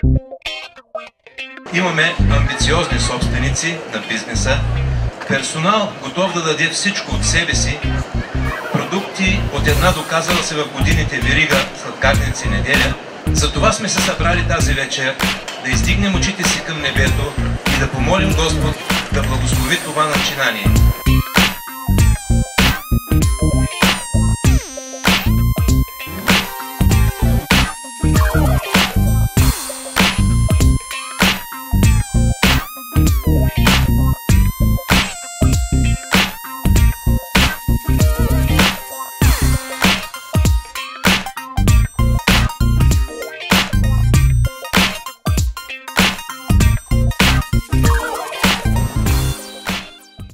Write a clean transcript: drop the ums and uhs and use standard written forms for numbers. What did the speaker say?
Имаме амбициозни собственици на бизнеса, персонал готов да даде всичко от себе си, продукти от една доказала се в годините верига сладкарници неделя. Затова сме се събрали тази вечер да издигнем очите си към небето и да помолим Господ да благослови това начинание.